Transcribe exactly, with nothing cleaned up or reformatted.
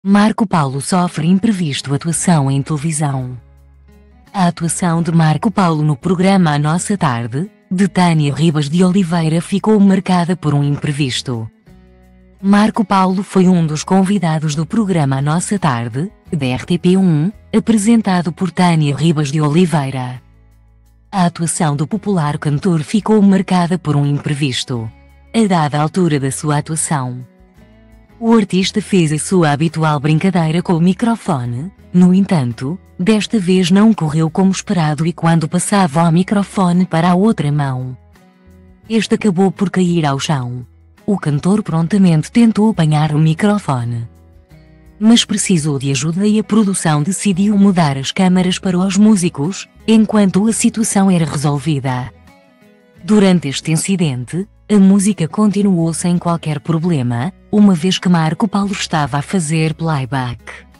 Marco Paulo sofre imprevisto atuação em televisão. A atuação de Marco Paulo no programa A Nossa Tarde, de Tânia Ribas de Oliveira, ficou marcada por um imprevisto. Marco Paulo foi um dos convidados do programa A Nossa Tarde, da R T P um, apresentado por Tânia Ribas de Oliveira. A atuação do popular cantor ficou marcada por um imprevisto. A dada altura da sua atuação, o artista fez a sua habitual brincadeira com o microfone. No entanto, desta vez não correu como esperado e quando passava o microfone para a outra mão, este acabou por cair ao chão. O cantor prontamente tentou apanhar o microfone, mas precisou de ajuda e a produção decidiu mudar as câmaras para os músicos, enquanto a situação era resolvida. Durante este incidente, a música continuou sem qualquer problema, uma vez que Marco Paulo estava a fazer playback.